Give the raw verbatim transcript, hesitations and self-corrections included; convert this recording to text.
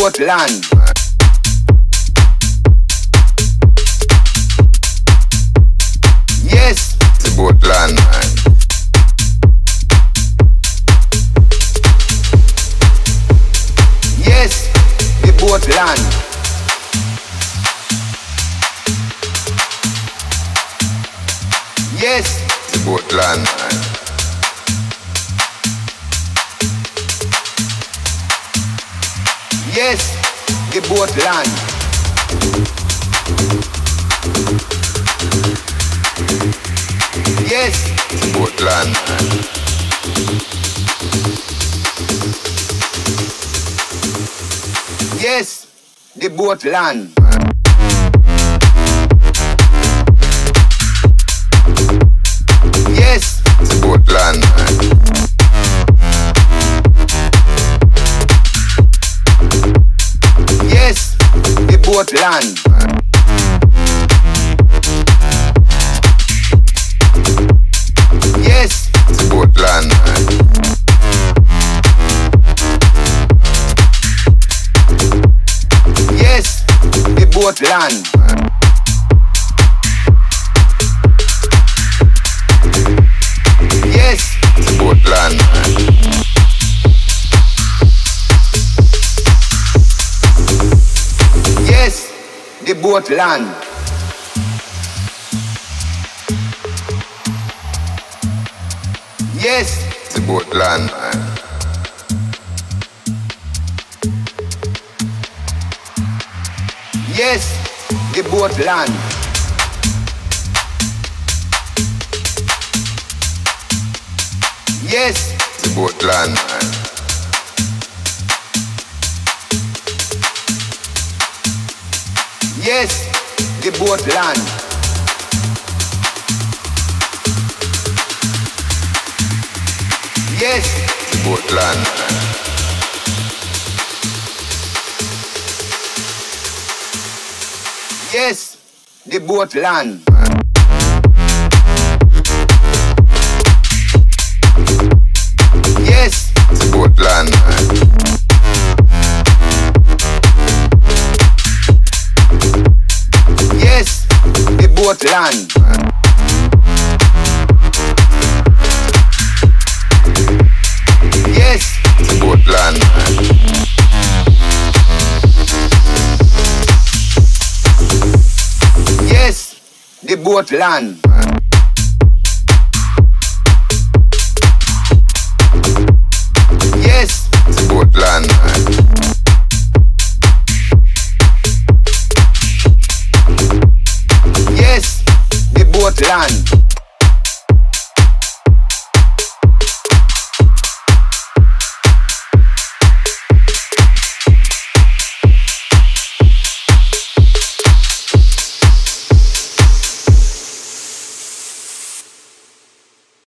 boat land. Yes, the boat land, man. Yes, the boat land. Yes, the boat land, man. Yes, the boat land. Yes, the boat land, man. Yes, the boat land. Yes, the boat land, man. Yes, the boat land. Yes, the boat land, man. Yes, the boat land. Yes, the boat land, man. Yes, the boat land. Yes, the boat land, man. Yes, the boat land. Yes, the boat land, man. Yes, the boat land. Yes, the boat land, man. Yes, the boat land. Yes, the boat land, man. Yes, the boat land. Yes, the boat land, man. Yes, the boat land. Yes, the boat land, man. Yes, the boat land.